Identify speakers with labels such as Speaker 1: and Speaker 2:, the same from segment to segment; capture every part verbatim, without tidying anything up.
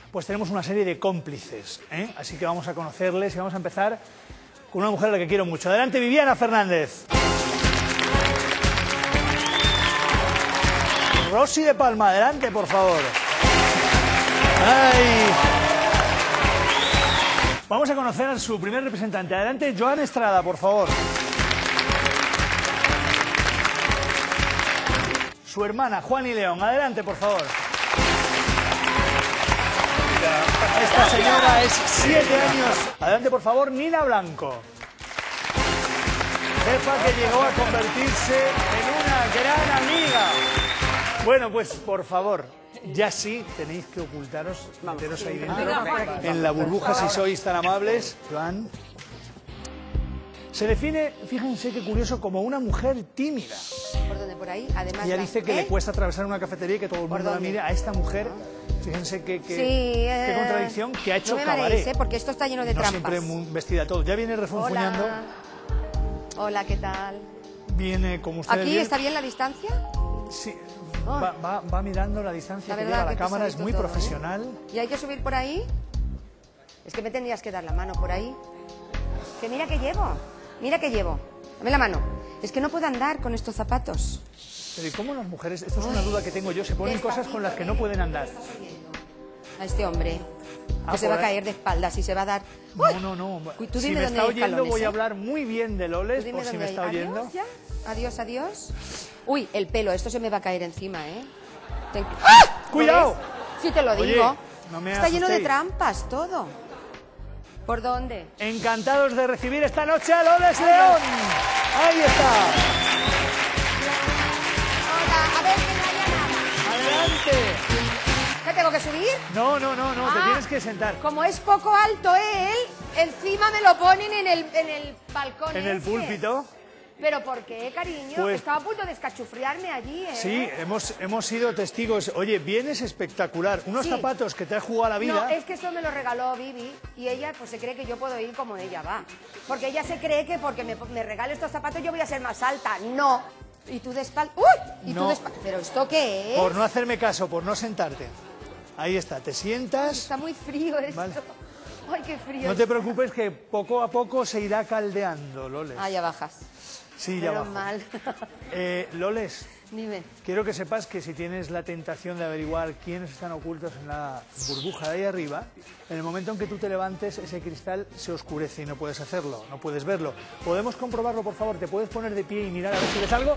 Speaker 1: pues tenemos una serie de cómplices, ¿eh? Así que vamos a conocerles y vamos a empezar con una mujer a la que quiero mucho. Adelante, Viviana Fernández. Rosy de Palma, adelante, por favor. Ay. Vamos a conocer a su primer representante. Adelante, Joan Estrada, por favor. Su hermana, Juan y León. Adelante, por favor. Esta señora es siete años. Adelante, por favor, Nina Blanco. Jefa que llegó a convertirse en una gran amiga. Bueno, pues, por favor, ya sí tenéis que ocultaros, meteros ahí dentro, en la burbuja, si sois tan amables. Joan. Se define, fíjense qué curioso, como una mujer tímida.
Speaker 2: ¿Por dónde? Por ahí, además.
Speaker 1: Ella dice que
Speaker 2: ¿eh?
Speaker 1: le cuesta atravesar una cafetería y que todo el mundo la mire. A esta mujer, fíjense qué, qué,
Speaker 2: sí, eh,
Speaker 1: qué contradicción, que ha hecho
Speaker 2: no me
Speaker 1: cabaret.
Speaker 2: mareéis, ¿eh? Porque esto está lleno de
Speaker 1: no
Speaker 2: trampas.
Speaker 1: siempre muy vestida todo. Ya viene refunfuñando.
Speaker 2: Hola. Hola, ¿qué tal?
Speaker 1: Viene como ustedes
Speaker 2: ¿Aquí
Speaker 1: bien.
Speaker 2: está bien la distancia?
Speaker 1: Sí. Va, va, va mirando la distancia
Speaker 2: La
Speaker 1: que
Speaker 2: verdad,
Speaker 1: lleva la
Speaker 2: que
Speaker 1: cámara, es muy
Speaker 2: todo,
Speaker 1: profesional.
Speaker 2: ¿eh? ¿Y hay que subir por ahí? Es que me tendrías que dar la mano por ahí. Que mira que llevo, mira que llevo. Dame la mano. Es que no puedo andar con estos zapatos.
Speaker 1: Pero ¿y cómo las mujeres, esto es una duda que tengo yo, se ponen cosas con las que no pueden andar?
Speaker 2: A este hombre,
Speaker 1: Ah,
Speaker 2: que se va a
Speaker 1: por ahí.
Speaker 2: caer de espaldas y se va a dar...
Speaker 1: No, no, no.
Speaker 2: Uy, tú
Speaker 1: Si
Speaker 2: dime
Speaker 1: me
Speaker 2: dónde
Speaker 1: está
Speaker 2: hay
Speaker 1: oyendo,
Speaker 2: escalones,
Speaker 1: voy
Speaker 2: ¿eh?
Speaker 1: a hablar muy bien de Loles,
Speaker 2: Dime
Speaker 1: por si
Speaker 2: dónde
Speaker 1: me
Speaker 2: hay.
Speaker 1: está oyendo.
Speaker 2: Adiós, ya. Adiós, adiós. Uy, el pelo, esto se me va a caer encima, ¿eh? Ten... ¡Ah!
Speaker 1: ¡Cuidado!
Speaker 2: Sí te lo
Speaker 1: Oye,
Speaker 2: digo.
Speaker 1: no me
Speaker 2: Está lleno de
Speaker 1: asustéis.
Speaker 2: trampas, todo. ¿Por dónde?
Speaker 1: Encantados de recibir esta noche a Loles León. Ahí está.
Speaker 2: Hola, a ver que no haya nada.
Speaker 1: Adelante.
Speaker 2: ¿Qué tengo que subir?
Speaker 1: No, no, no, no, te
Speaker 2: Ah,
Speaker 1: tienes que sentar.
Speaker 2: Como es poco alto él, encima me lo ponen en el, en el balcón.
Speaker 1: En el
Speaker 2: ese.
Speaker 1: púlpito.
Speaker 2: ¿Pero por qué, cariño?
Speaker 1: Pues-
Speaker 2: Estaba a punto de escachufriarme allí, ¿eh?
Speaker 1: Sí, hemos, hemos sido testigos. Oye, vienes espectacular. Unos
Speaker 2: Sí.
Speaker 1: zapatos que te has jugado la vida.
Speaker 2: No, es que esto me lo regaló Vivi y ella pues se cree que yo puedo ir como ella va. Porque ella se cree que porque me, me regale estos zapatos yo voy a ser más alta. No. Y tú de espalda... ¡Uy! Y tú
Speaker 1: No.
Speaker 2: de espalda... ¿Pero esto qué es?
Speaker 1: Por no hacerme caso, por no sentarte. Ahí está, te sientas.
Speaker 2: Está muy frío esto.
Speaker 1: Vale.
Speaker 2: Ay, qué frío.
Speaker 1: No te preocupes que poco a poco se irá caldeando, Loles.
Speaker 2: Ah, ya bajas.
Speaker 1: Sí, ya
Speaker 2: Menos
Speaker 1: bajo.
Speaker 2: mal.
Speaker 1: Eh, Loles,
Speaker 2: Dime.
Speaker 1: quiero que sepas que si tienes la tentación de averiguar quiénes están ocultos en la burbuja de ahí arriba, en el momento en que tú te levantes, ese cristal se oscurece y no puedes hacerlo, no puedes verlo. ¿Podemos comprobarlo, por favor? ¿Te puedes poner de pie y mirar a ver si ves algo?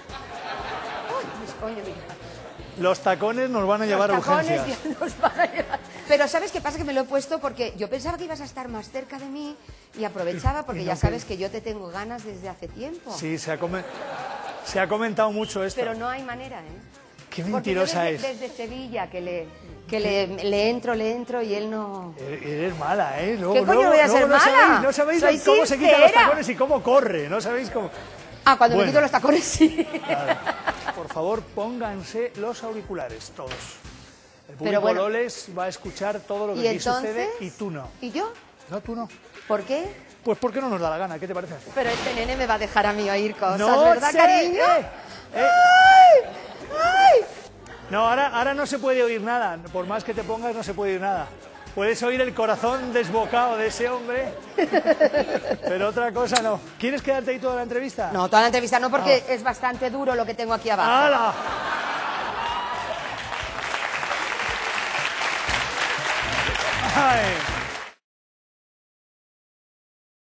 Speaker 2: Uy, mis coño, mira.
Speaker 1: Los tacones nos van a llevar a
Speaker 2: Los tacones
Speaker 1: urgencias.
Speaker 2: ya nos van a llevar. Pero ¿sabes qué pasa? Que me lo he puesto porque yo pensaba que ibas a estar más cerca de mí y aprovechaba porque
Speaker 1: Y no
Speaker 2: ya
Speaker 1: que-
Speaker 2: sabes que yo te tengo ganas desde hace tiempo.
Speaker 1: Sí, se ha, come- se ha comentado mucho esto.
Speaker 2: Pero no hay manera, ¿eh?
Speaker 1: Qué
Speaker 2: Porque
Speaker 1: mentirosa
Speaker 2: yo
Speaker 1: es.
Speaker 2: desde, desde Sevilla que le, que le, le entro, le entro y él no...
Speaker 1: Eres eres mala, ¿eh? Luego,
Speaker 2: ¿Qué coño
Speaker 1: luego-
Speaker 2: voy a
Speaker 1: luego
Speaker 2: ser
Speaker 1: no
Speaker 2: mala?
Speaker 1: Sabéis, no sabéis
Speaker 2: Soy
Speaker 1: cómo se quitan los
Speaker 2: sincera.
Speaker 1: tacones y cómo corre, no sabéis cómo...
Speaker 2: Ah, cuando
Speaker 1: Bueno.
Speaker 2: me quito los tacones sí.
Speaker 1: Claro. Por favor, pónganse los auriculares, todos. El público
Speaker 2: Pero bueno.
Speaker 1: Loles va a escuchar todo lo que
Speaker 2: ¿Y
Speaker 1: aquí
Speaker 2: entonces?
Speaker 1: sucede y tú no.
Speaker 2: ¿Y yo?
Speaker 1: No, tú no.
Speaker 2: ¿Por qué?
Speaker 1: Pues porque no nos da la gana, ¿qué te parece?
Speaker 2: Pero este nene me va a dejar a mí oír cosas,
Speaker 1: No
Speaker 2: ¿verdad,
Speaker 1: sé,
Speaker 2: cariño?
Speaker 1: eh, eh.
Speaker 2: ¡Ay! ¡Ay!
Speaker 1: No, ahora, ahora no se puede oír nada. Por más que te pongas, no se puede oír nada. Puedes oír el corazón desbocado de ese hombre, pero otra cosa no. ¿Quieres quedarte ahí toda la entrevista?
Speaker 2: No, toda la entrevista no, porque es bastante duro lo que tengo aquí abajo.
Speaker 1: ¡Hala! Ay.